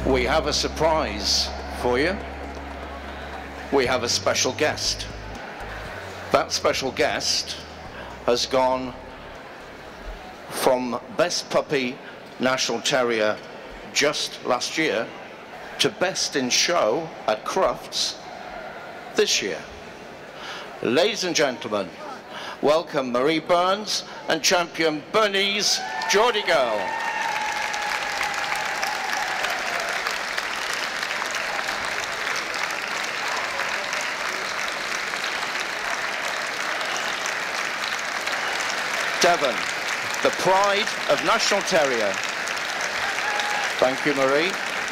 We have a surprise for you. We have a special guest. That special guest has gone from Best Puppy National Terrier just last year to Best in Show at Crufts this year. Ladies and gentlemen, welcome Marie Burns and champion Bernese Geordie Girl. Devon, the pride of National Terrier. Thank you, Marie.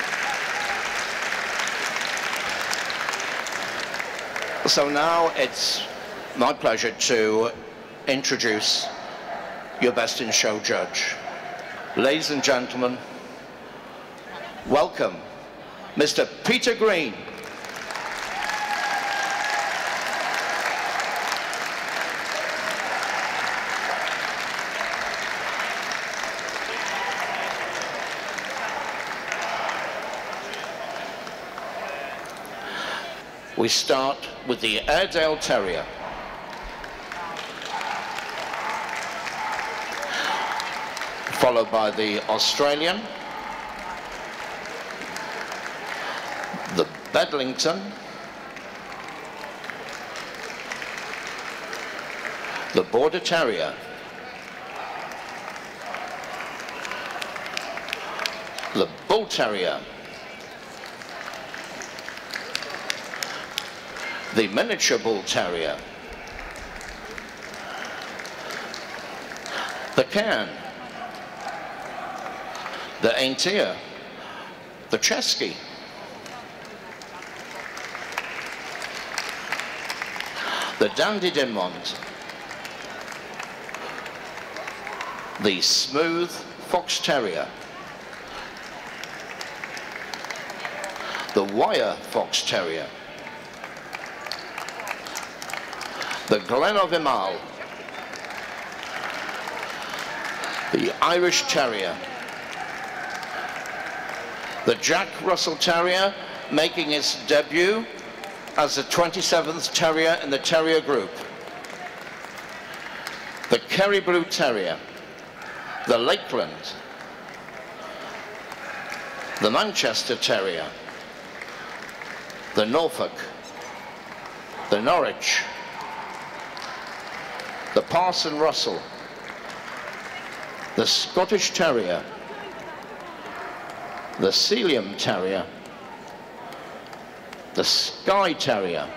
So now it's my pleasure to introduce your Best in Show judge. Ladies and gentlemen, welcome Mr. Peter Green. We start with the Airedale Terrier. Followed by the Australian, the Bedlington, the Border Terrier, the Bull Terrier, the Miniature Bull Terrier, the Cairn, the Aintier, the Chesky, the Dandy Dinmont, the Smooth Fox Terrier, the Wire Fox Terrier, the Glenavimal, the Irish Terrier, the Jack Russell Terrier making its debut as the 27th Terrier in the Terrier group, the Kerry Blue Terrier, the Lakeland, the Manchester Terrier, the Norfolk, the Norwich, the Parson Russell, the Scottish Terrier, the Sealyham Terrier, the Skye Terrier,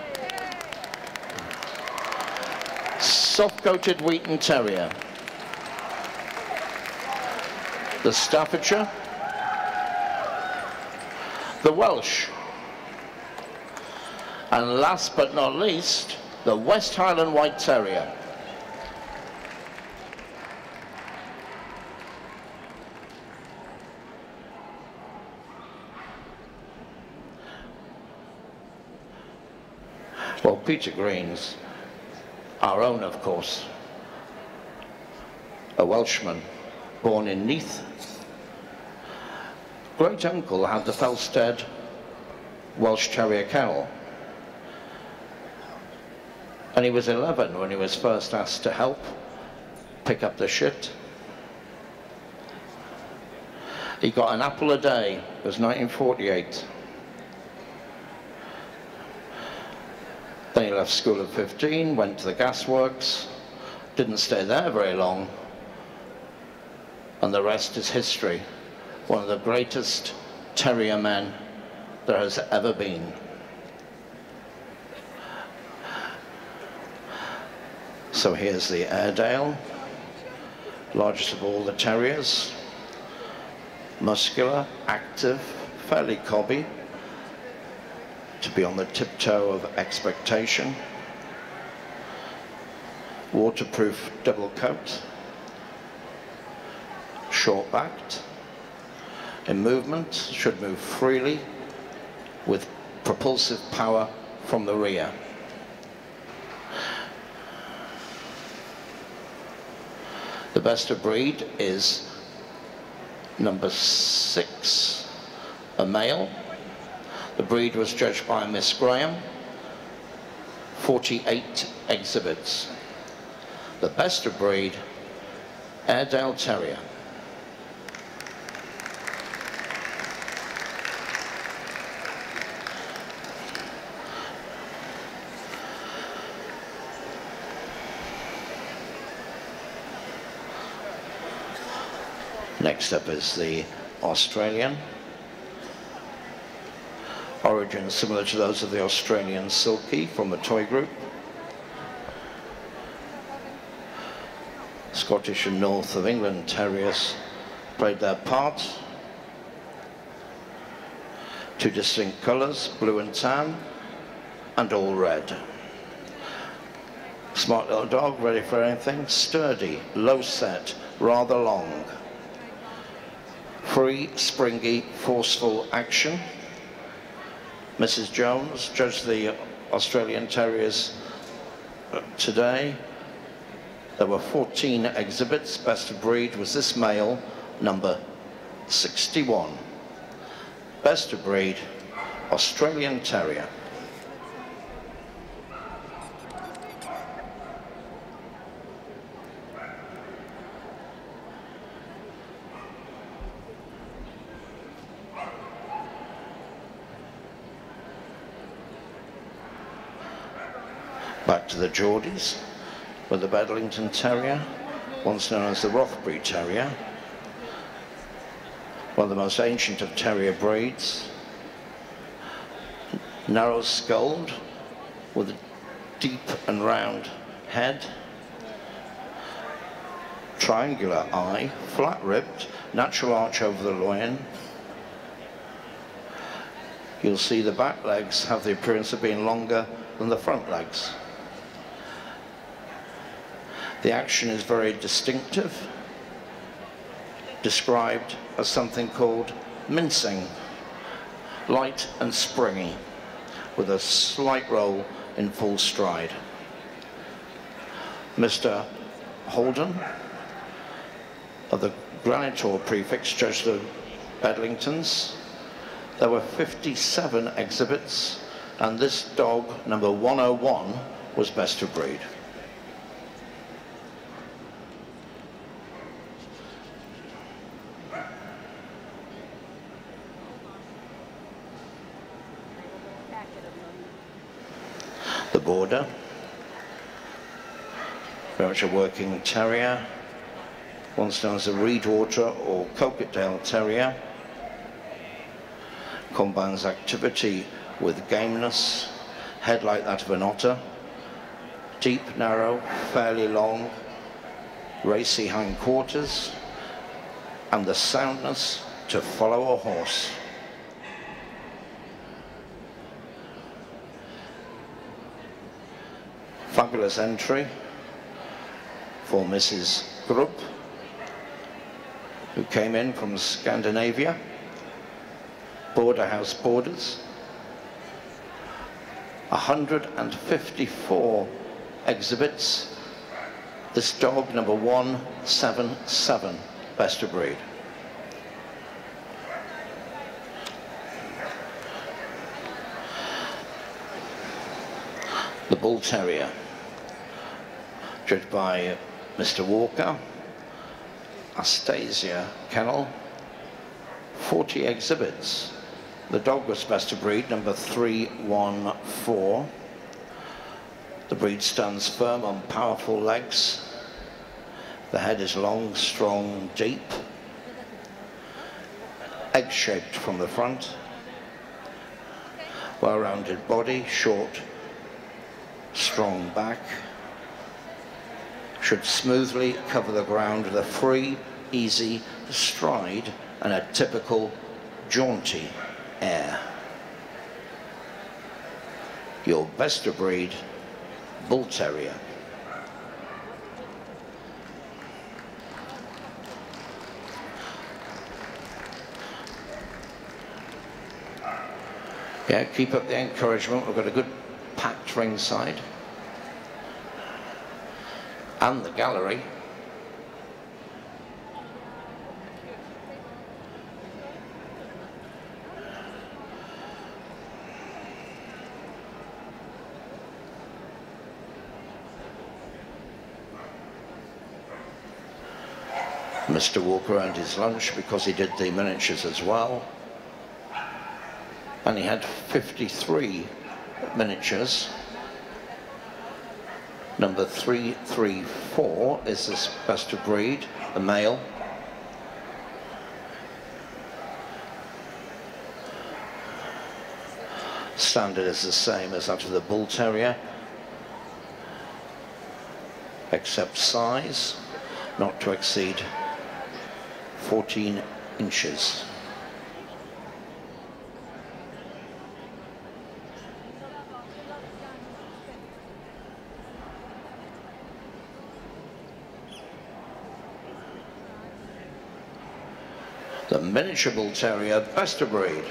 soft-coated Wheaton Terrier, the Staffordshire, the Welsh, and last but not least, the West Highland White Terrier. Well, Peter Green's our own, of course, a Welshman born in Neath. Great uncle had the Felstead Welsh Terrier kennel, and he was 11 when he was first asked to help pick up the shit. He got an apple a day. It was 1948. Then he left school at 15, went to the gasworks, didn't stay there very long, and the rest is history. One of the greatest terrier men there has ever been. So here's the Airedale, largest of all the terriers, muscular, active, fairly cobby, to be on the tiptoe of expectation, waterproof double coat, short-backed, in movement, should move freely with propulsive power from the rear. The best of breed is number 6, a male. The breed was judged by Miss Graham. 48 exhibits. The best of breed, Airedale Terrier. Next up is the Australian. Origins similar to those of the Australian Silkie from the toy group. Scottish and North of England Terriers played their part. Two distinct colours, blue and tan, and all red. Smart little dog, ready for anything. Sturdy, low set, rather long. Free, springy, forceful action. Mrs. Jones judged the Australian Terriers today. There were 14 exhibits. Best of breed was this male, number 61. Best of breed, Australian Terrier. Back to the Geordies, with the Bedlington Terrier, once known as the Rothbury Terrier, one of the most ancient of terrier breeds. Narrow-skulled, with a deep and round head, triangular eye, flat-ribbed, natural arch over the loin. You'll see the back legs have the appearance of being longer than the front legs. The action is very distinctive, described as something called mincing, light and springy, with a slight roll in full stride. Mr. Holden of the Granitor prefix judged the Bedlingtons. There were 57 exhibits, and this dog, number 101, was best of breed. The Border, very much a working terrier, once known as a Reedwater or Coquetdale Terrier. Combines activity with gameness, head like that of an otter, deep, narrow, fairly long, racy hindquarters, and the soundness to follow a horse. Fabulous entry for Mrs. Grupp, who came in from Scandinavia. Border House Borders. 154 exhibits. This dog, number 177, best of breed. The Bull Terrier, judged by Mr. Walker, Astasia Kennel, 40 exhibits. The dog was best of breed, number 314. The breed stands firm on powerful legs. The head is long, strong, deep, egg-shaped from the front. Well-rounded body, short, strong back. Should smoothly cover the ground with a free, easy stride and a typical jaunty air. Your best of breed Bull Terrier. Yeah, keep up the encouragement. We've got a good packed ringside and the gallery. Mr. Walker earned his lunch because he did the miniatures as well. And he had 53 miniatures. Number 334 is this best of breed, the male. Standard is the same as that of the Bull Terrier, except size, not to exceed 14 inches. The miniature Bull Terrier, best of breed.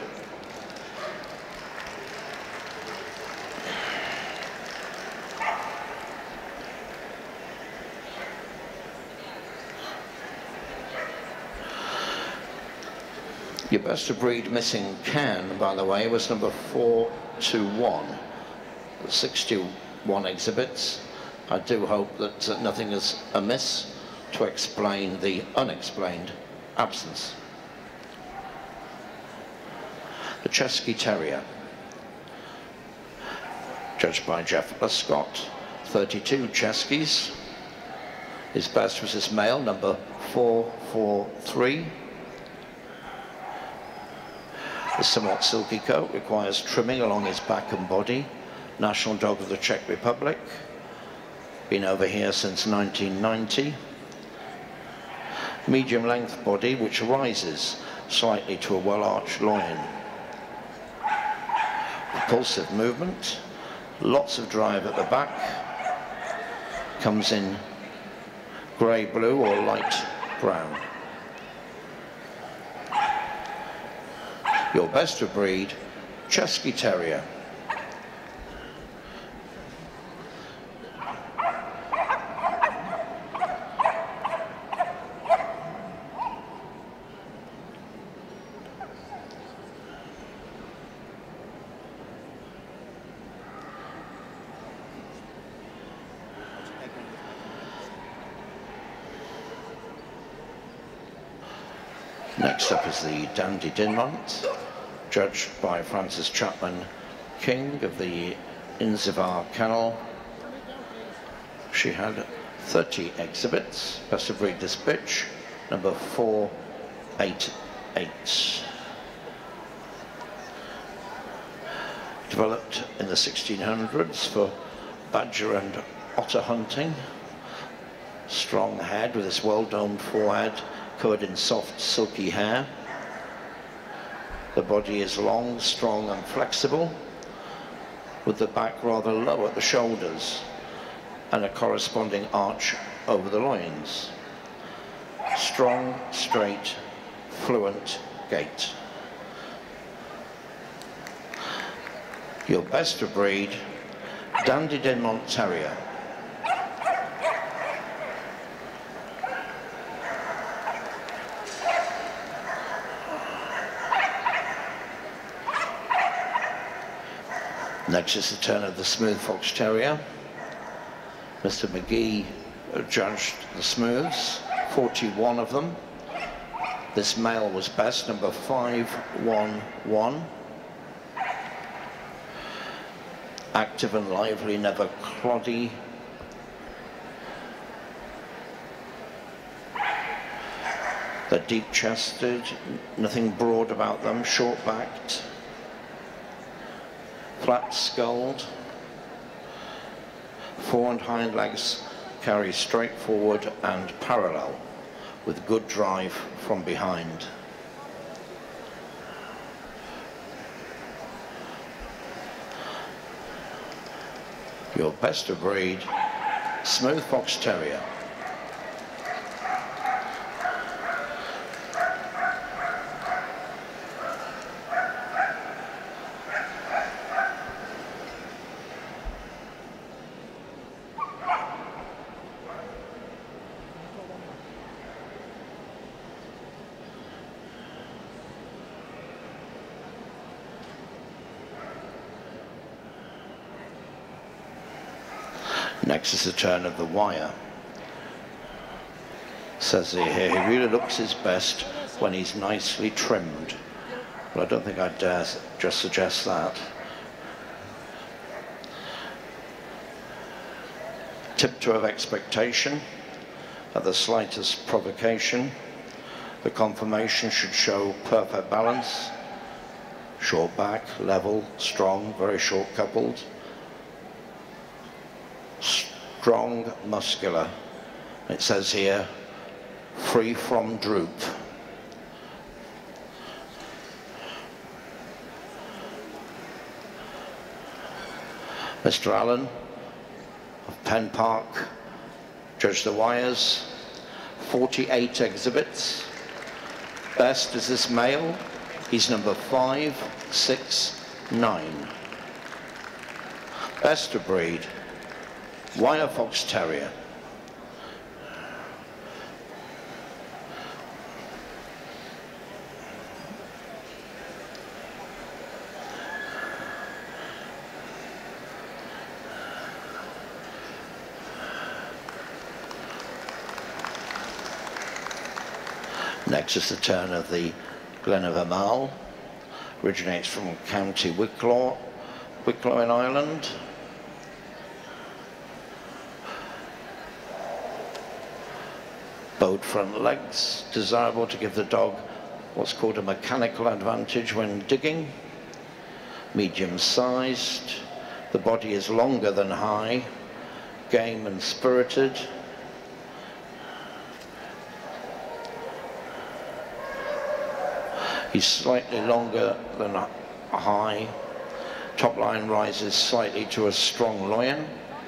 Your best of breed missing can, by the way, was number 421. 61 exhibits. I do hope that nothing is amiss to explain the unexplained absence. The Chesky Terrier, judged by Jeff Lescott, 32 Cheskies. His best was his male, number 443. The somewhat silky coat requires trimming along his back and body. National dog of the Czech Republic. Been over here since 1990. Medium length body which rises slightly to a well-arched loin. Propulsive movement. Lots of drive at the back. Comes in grey-blue or light brown. Your best of breed, Chesky Terrier. Next up is the Dandy Dinmont, judged by Francis Chapman King of the Inzivar Kennel. She had 30 exhibits. Best of breed this bitch, number 488. Developed in the 1600s for badger and otter hunting. Strong head with this well-domed forehead, covered in soft, silky hair. The body is long, strong and flexible, with the back rather low at the shoulders and a corresponding arch over the loins. Strong, straight, fluent gait. Your best of breed, Dandy Dinmont Terrier. Next is the turn of the Smooth Fox Terrier. Mr. McGee judged the smooths, 41 of them. This male was best, number 511. Active and lively, never cloddy. They're deep-chested, nothing broad about them, short-backed. Flat-skulled. Fore and hind legs carry straight forward and parallel, with good drive from behind. Your best of breed, Smooth Fox Terrier. Next is the turn of the wire. Says here, he really looks his best when he's nicely trimmed. Well, I don't think I'd dare just suggest that. Tiptoe of expectation at the slightest provocation. The conformation should show perfect balance. Short back, level, strong, very short coupled. Strong, muscular. It says here, free from droop. Mr. Allen of Pen Park judged the wires. 48 exhibits. Best is this male. He's number 569. Best of breed, Wire Fox Terrier. Next is the turn of the Glen of Amal. Originates from County Wicklow in Ireland. Bowed front legs, desirable to give the dog what's called a mechanical advantage when digging. Medium sized, the body is longer than high, game and spirited. He's slightly longer than high. Top line rises slightly to a strong loin.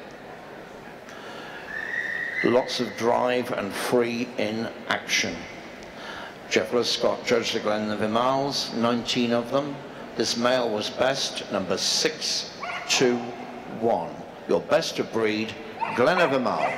Lots of drive and free in action. Jeff Scott judged the Glen of Imals, 19 of them. This male was best, number 621. Your best of breed, Glen of Imal.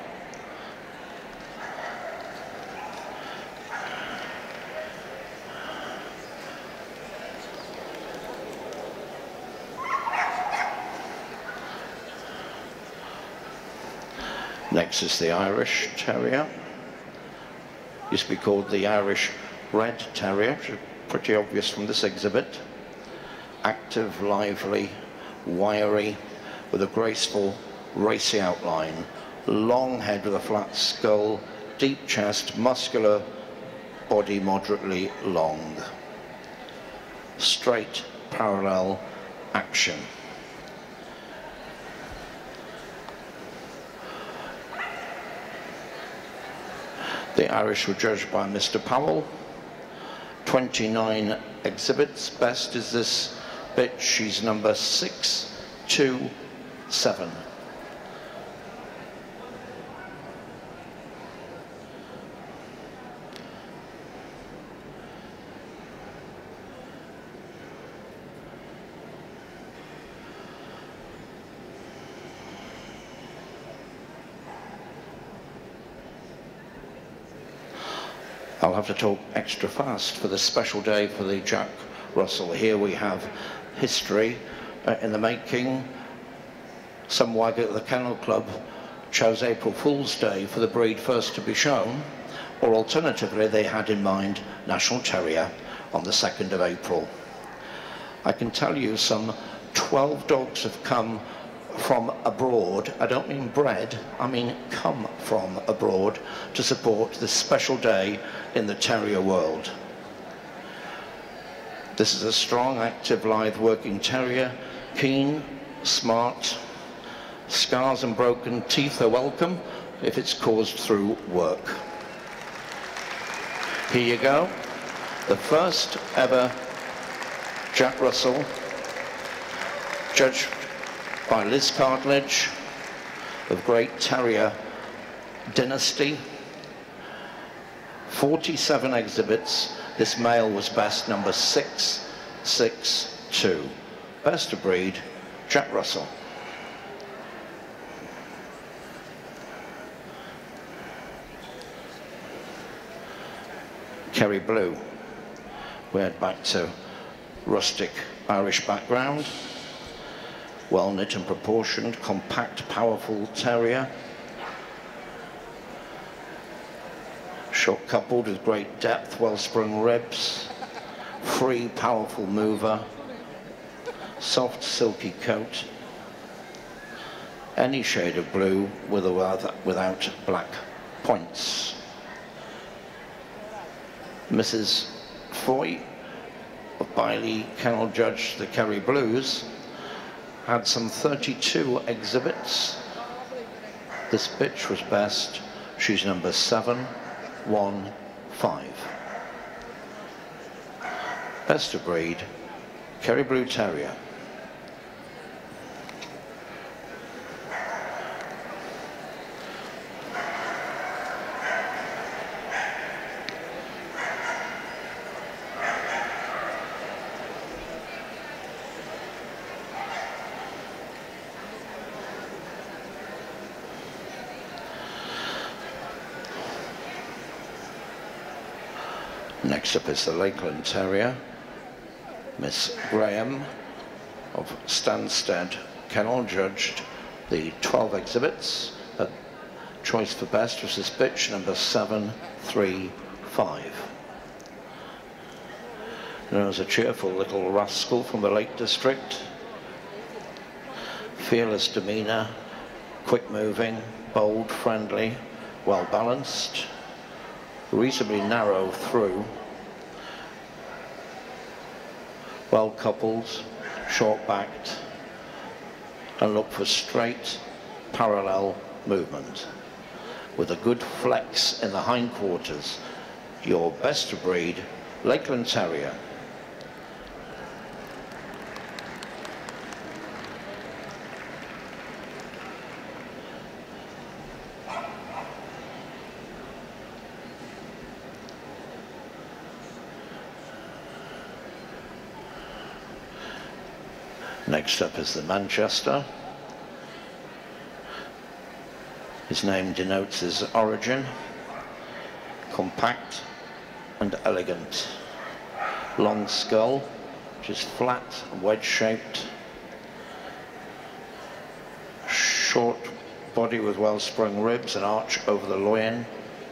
Next is the Irish Terrier. Used to be called the Irish Red Terrier, which is pretty obvious from this exhibit. Active, lively, wiry, with a graceful, racy outline. Long head with a flat skull, deep chest, muscular, body moderately long. Straight, parallel action. The Irish were judged by Mr. Powell. 29 exhibits. Best is this bitch. She's number 627. I'll have to talk extra fast for this special day for the Jack Russell. Here we have history in the making. Some wag at the Kennel Club chose April Fool's Day for the breed first to be shown, or alternatively they had in mind National Terrier on the 2nd of April. I can tell you some 12 dogs have come from abroad. I don't mean bred, I mean come from abroad to support this special day in the terrier world. This is a strong, active, lithe working terrier, keen, smart. Scars and broken teeth are welcome if it's caused through work. Here you go, the first ever Jack Russell, judged by Liz Cartledge of Great Terrier Dynasty. 47 exhibits. This male was best, number 662. Best of breed, Jack Russell. Kerry Blue. We head back to rustic Irish background. Well knit and proportioned, compact, powerful terrier. Short coupled with great depth, well-sprung ribs, free, powerful mover, soft, silky coat, any shade of blue with or without black points. Mrs. Foy of Bailey Kennel judged the Kerry Blues, had some 32 exhibits. This bitch was best. She's number 715. Best of breed, Kerry Blue Terrier. Next up is the Lakeland Terrier, Miss Graham of Stansted Kennel judged the 12 exhibits. Her choice for best was this bitch, number 735. Known as a cheerful little rascal from the Lake District. Fearless demeanour, quick moving, bold, friendly, well balanced, reasonably narrow through, well coupled, short backed, and look for straight parallel movement with a good flex in the hindquarters. Your best of breed Lakeland Terrier. Next up is the Manchester. His name denotes his origin. Compact and elegant. Long skull, which is flat and wedge-shaped. Short body with well-sprung ribs and arch over the loin.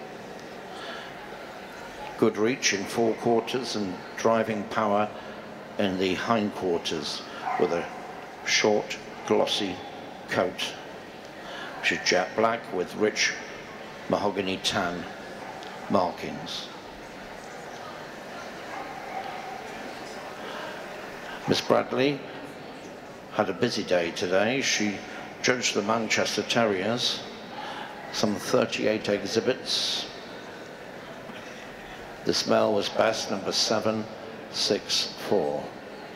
Good reach in forequarters and driving power in the hindquarters, with a short, glossy coat, which is jet black with rich mahogany tan markings. Miss Bradley had a busy day today. She judged the Manchester Terriers, some 38 exhibits. This male was best, number 764.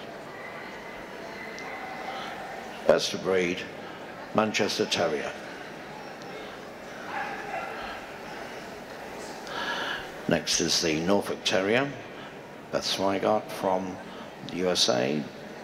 Best of breed, Manchester Terrier. Next is the Norfolk Terrier, Beth Swigart from the USA.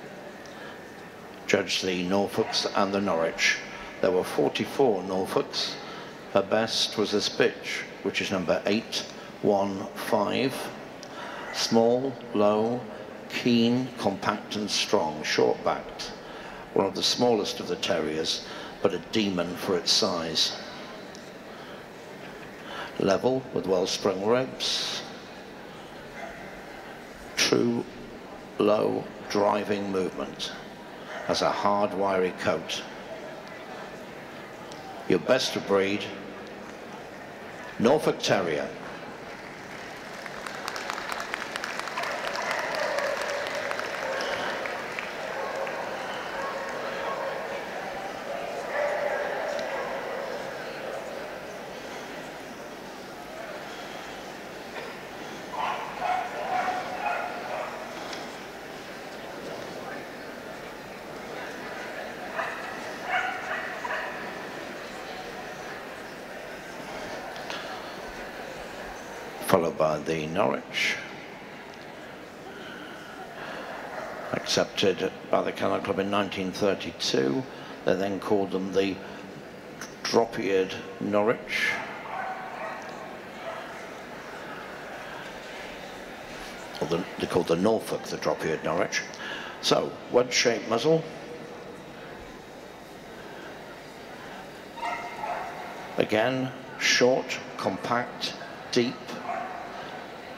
Judged the Norfolks and the Norwich. There were 44 Norfolks. Her best was this bitch, which is number 815. Small, low, keen, compact and strong, short-backed. One of the smallest of the terriers, but a demon for its size. Level with well-sprung ribs. True, low, driving movement. Has a hard, wiry coat. Your best of breed, Norfolk Terrier. Followed by the Norwich, accepted by the Kennel Club in 1932. They then called them the drop-eared Norwich. Or they called the Norfolk the drop-eared Norwich. So, wedge-shaped muzzle. Again, short, compact, deep,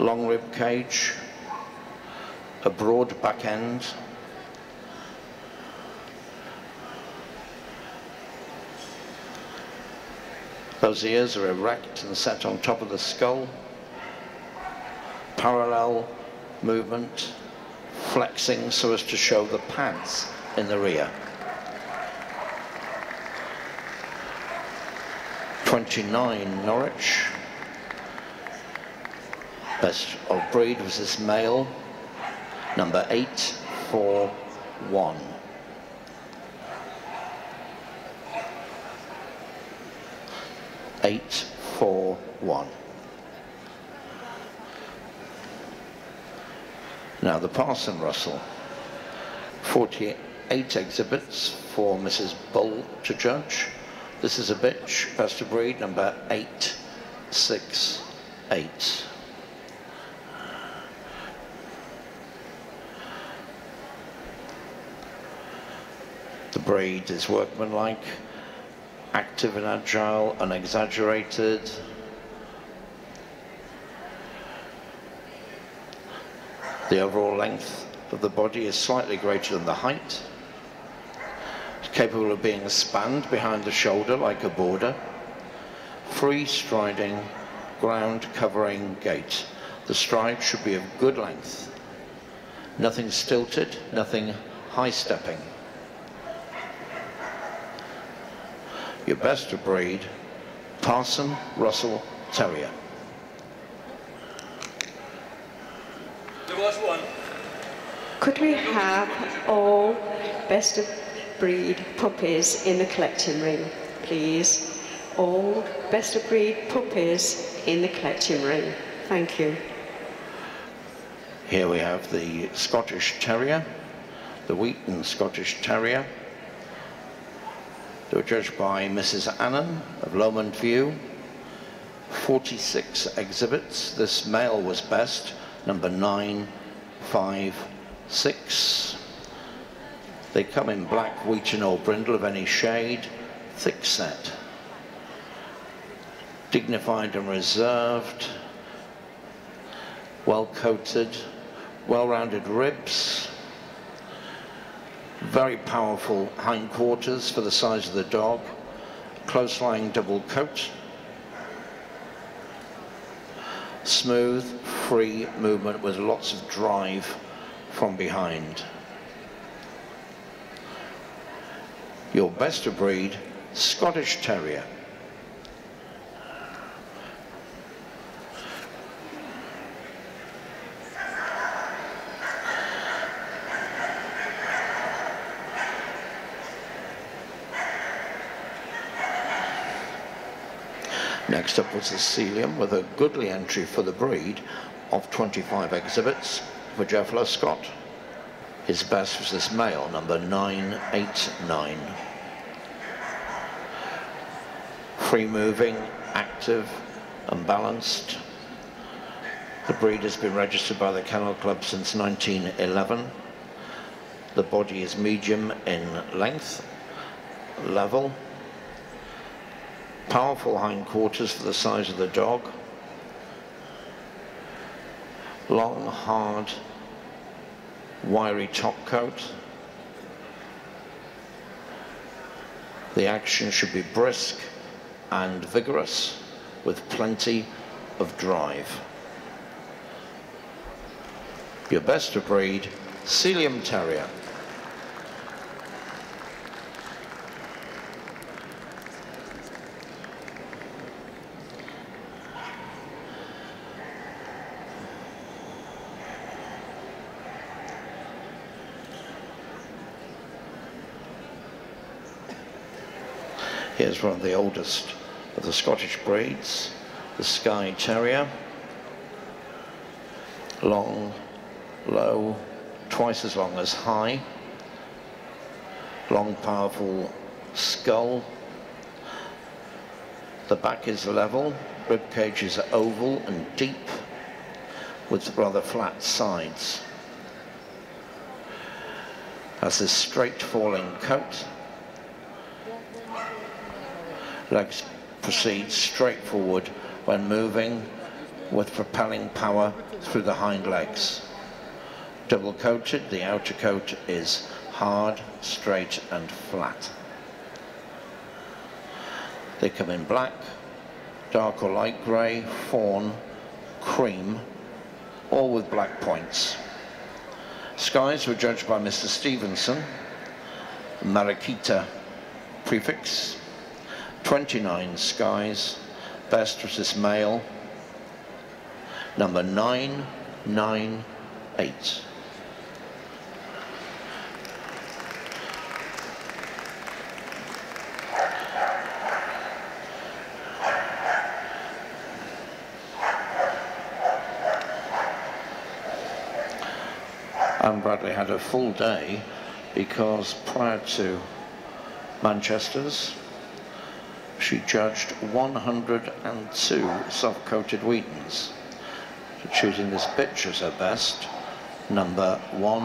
long rib cage, a broad back end, those ears are erect and set on top of the skull, parallel movement, flexing so as to show the pads in the rear. 29 Norwich. Best of breed was this male, number 841. Now the Parson Russell, 48 exhibits for Mrs. Bull to judge. This is a bitch, best of breed, number 868. The breed is workmanlike, active and agile, unexaggerated. The overall length of the body is slightly greater than the height. It's capable of being spanned behind the shoulder like a border. Free striding, ground covering gait. The stride should be of good length. Nothing stilted, nothing high stepping. Your best of breed, Parson Russell Terrier. There was one. Could we have all best of breed puppies in the collecting ring, please? All best of breed puppies in the collecting ring. Thank you. Here we have the Scottish Terrier, the Wheaton Scottish Terrier. They were judged by Mrs. Annan of Lomond View. 46 exhibits. This male was best, number 956. They come in black, wheaten or brindle of any shade, thick set, dignified and reserved, well coated, well-rounded ribs, very powerful hindquarters for the size of the dog, close-lying double coat, smooth, free movement with lots of drive from behind. Your best of breed, Scottish Terrier. Next up was the Sealyham with a goodly entry for the breed of 25 exhibits for Jeff Lescott. His best was this male, number 989. Free moving, active and balanced. The breed has been registered by the Kennel Club since 1911. The body is medium in length, level. Powerful hindquarters for the size of the dog. Long, hard, wiry top coat. The action should be brisk and vigorous with plenty of drive. Your best of breed, Sealyham Terrier. Here's one of the oldest of the Scottish breeds, the Skye Terrier. Long, low, twice as long as high. Long, powerful skull. The back is level, rib cage is oval and deep with rather flat sides. Has this straight falling coat. Legs proceed straight forward when moving, with propelling power through the hind legs. Double coated, the outer coat is hard, straight and flat. They come in black, dark or light grey, fawn, cream, all with black points. Skies were judged by Mr. Stevenson, Mariquita prefix, 29 skies, best was this male, number 998. And Bradley had a full day because prior to Manchester's, she judged 102 soft-coated Wheatons, choosing this bitch as her best, number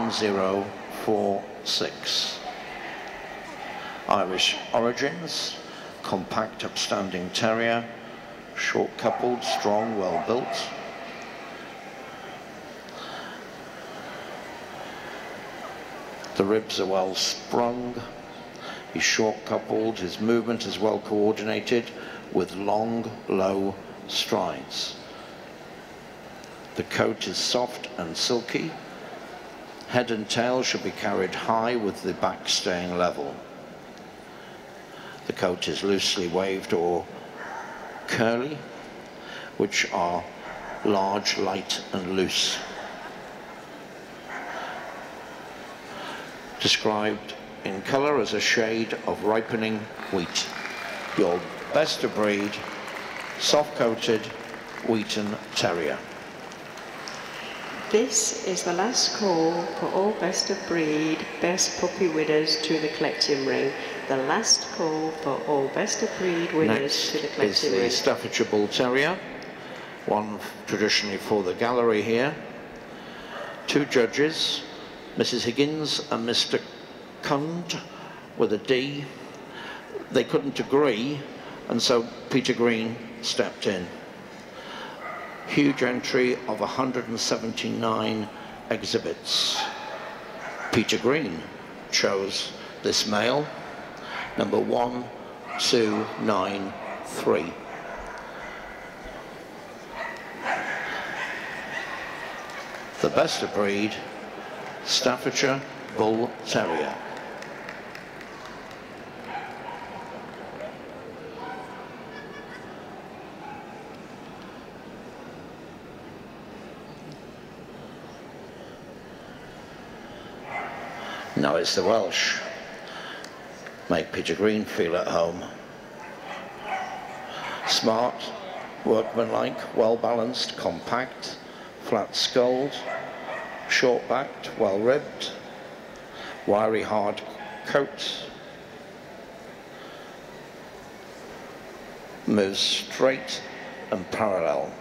1046. Irish origins, compact, upstanding terrier, short-coupled, strong, well-built. The ribs are well sprung, he's short coupled, his movement is well coordinated with long, low strides. The coat is soft and silky. Head and tail should be carried high with the back staying level. The coat is loosely waved or curly, which are large, light and loose. Described in colour as a shade of ripening wheat. Your best of breed, soft-coated Wheaton Terrier. This is the last call for all best of breed, best puppy winners to the collecting ring. The last call for all best of breed winners Next to the collecting ring. is the Staffordshire Bull Terrier, one traditionally for the gallery here. Two judges, Mrs. Higgins and Mr. Kund with a D. They couldn't agree, and so Peter Green stepped in. Huge entry of 179 exhibits. Peter Green chose this male, number 1293. The best of breed, Staffordshire Bull Terrier. Now it's the Welsh. Make Peter Green feel at home. Smart, workmanlike, well-balanced, compact, flat-skulled, short-backed, well-ribbed, wiry hard coat, moves straight and parallel.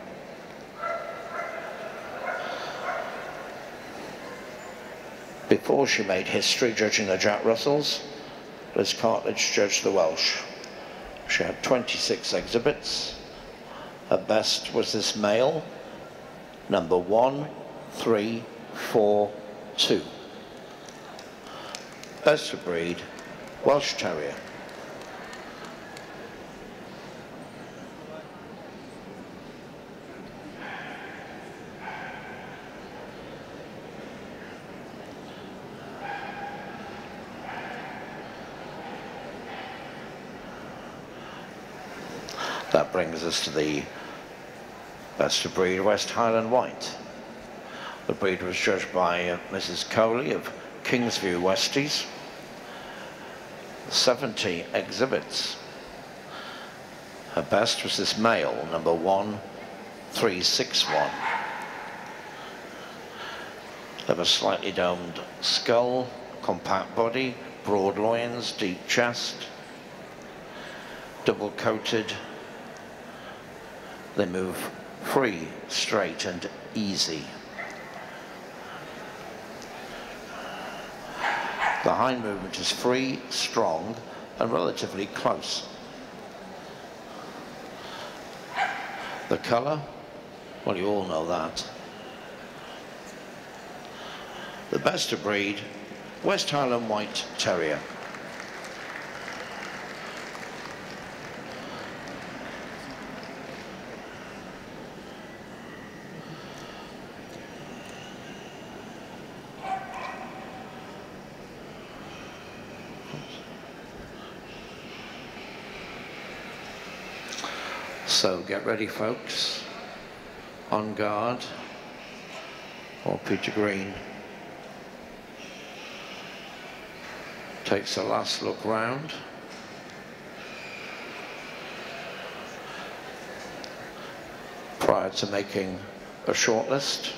Before she made history judging the Jack Russells, Liz Cartledge judged the Welsh. She had 26 exhibits. Her best was this male, number 1342. Best of breed, Welsh Terrier. That brings us to the best of breed West Highland White. The breed was judged by Mrs. Coley of Kingsview Westies. 70 exhibits. Her best was this male, number 1361. They have a slightly domed skull, compact body, broad loins, deep chest, double coated. They move free, straight and easy. The hind movement is free, strong and relatively close. The colour, Well, you all know that. The best of breed, West Highland White Terrier. So get ready, folks. On guard, or Peter Green takes a last look round. Prior to making a shortlist.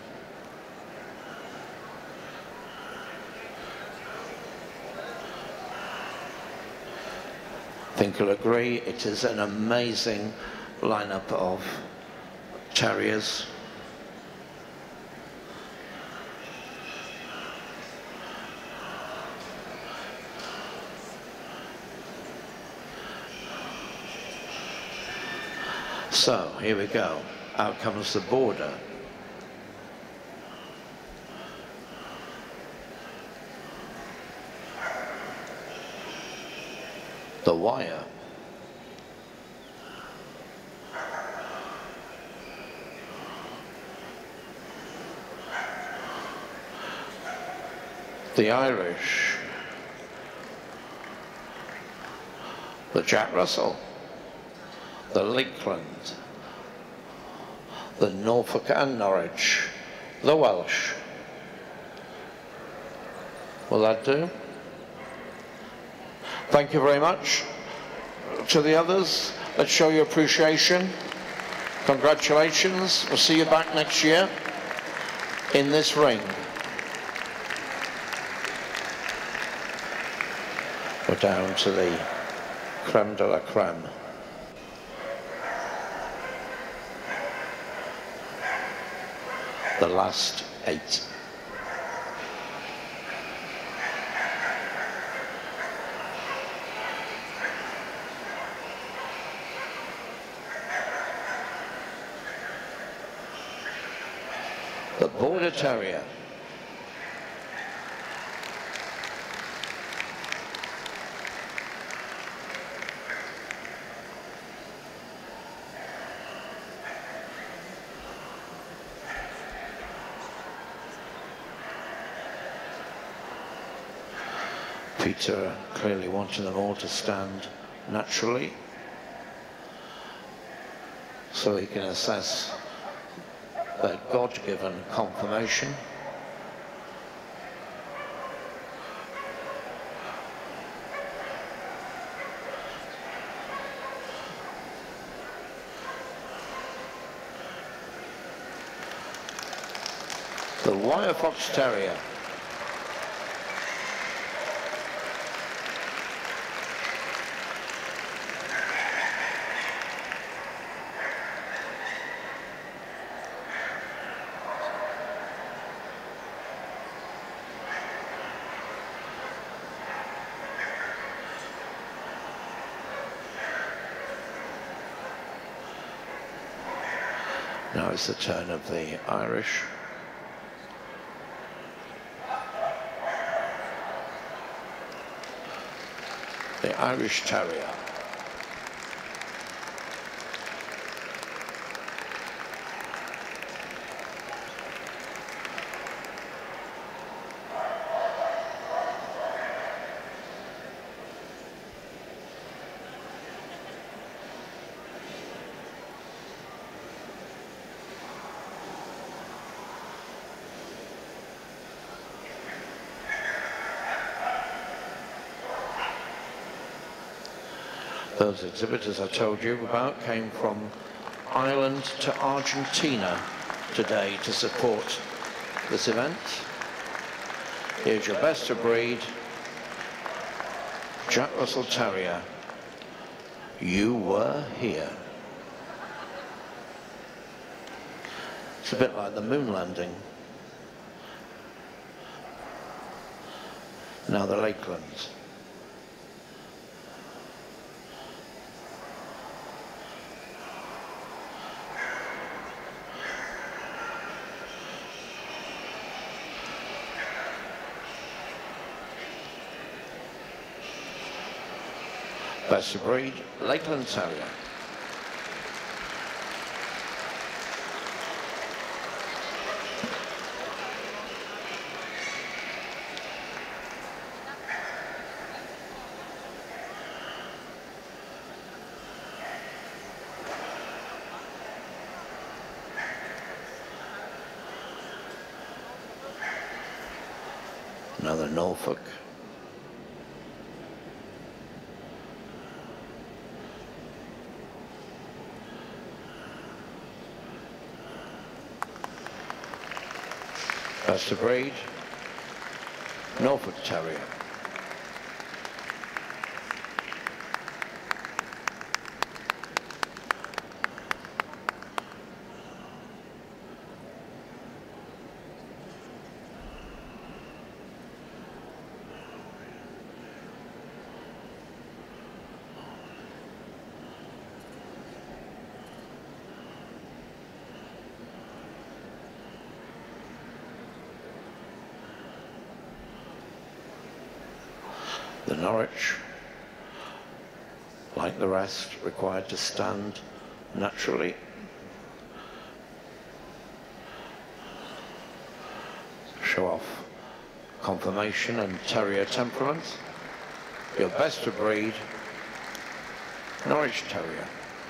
I think you'll agree it is an amazing lineup of terriers. So here we go. Out comes the border. The wire. The Irish. The Jack Russell. The Lakeland. The Norfolk and Norwich. The Welsh. Will that do? Thank you very much. To the others, let's show your appreciation. Congratulations. We'll see you back next year in this ring. We're down to the creme de la creme. The last 8. The Border Terrier. Peter clearly wanting them all to stand naturally so he can assess their God-given conformation. The Wire Fox Terrier. Now it's the turn of the Irish. The Irish Terrier. Those exhibitors I told you about came from Ireland to Argentina today to support this event. Here's your best of breed, Jack Russell Terrier. You were here. It's a bit like the moon landing. Now the Lakelands. Best of breed, Lakeland Terrier. Another Norfolk. Best of breed, Norfolk Terrier. The Norwich, like the rest, required to stand naturally. Show off conformation and terrier temperament. Your best of breed, Norwich Terrier.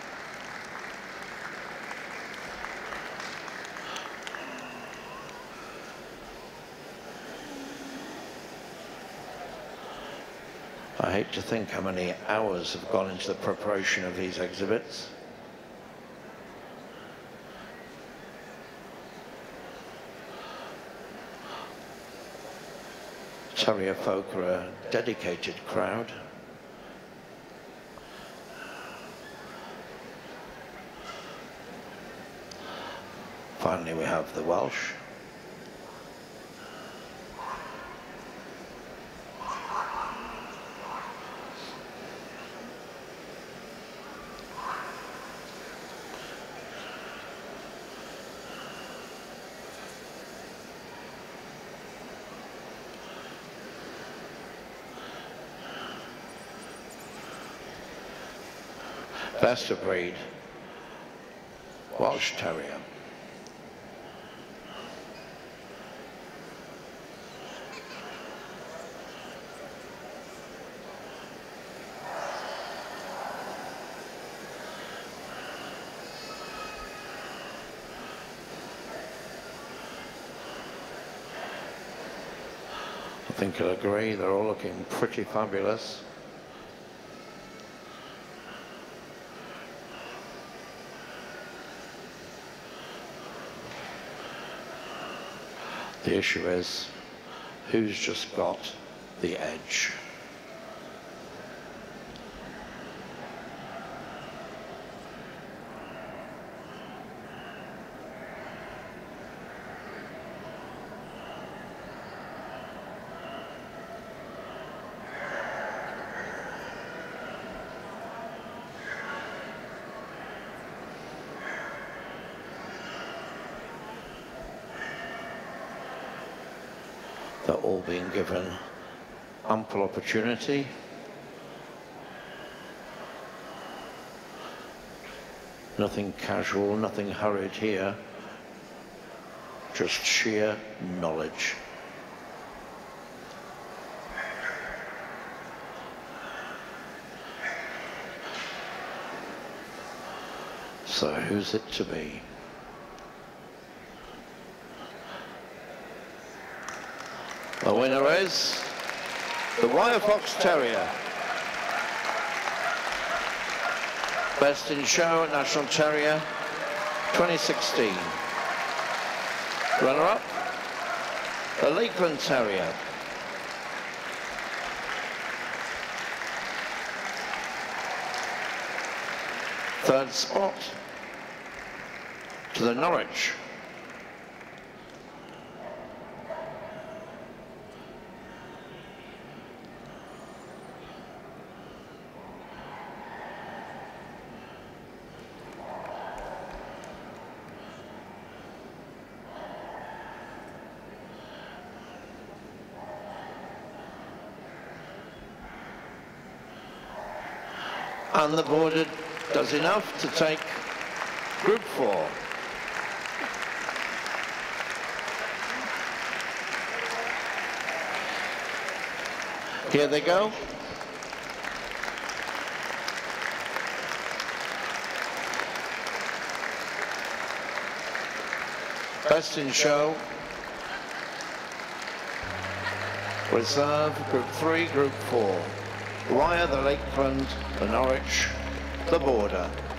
I hate to think how many hours have gone into the preparation of these exhibits. Terrier folk are a dedicated crowd. Finally, we have the Welsh. Best of breed, Welsh Terrier. I think you'll agree, they're all looking pretty fabulous. The issue is, who's just got the edge? They're all being given ample opportunity. Nothing casual, nothing hurried here, just sheer knowledge. So who's it to be? The winner is the Wire Fox Terrier. Best in Show at National Terrier 2016. Runner-up, the Lakeland Terrier. Third spot to the Norwich. And the border does enough to take Group 4. Here they go. Best in show. Reserve, Group 3, Group 4. Wire, the Lakeland, the Norwich, the border.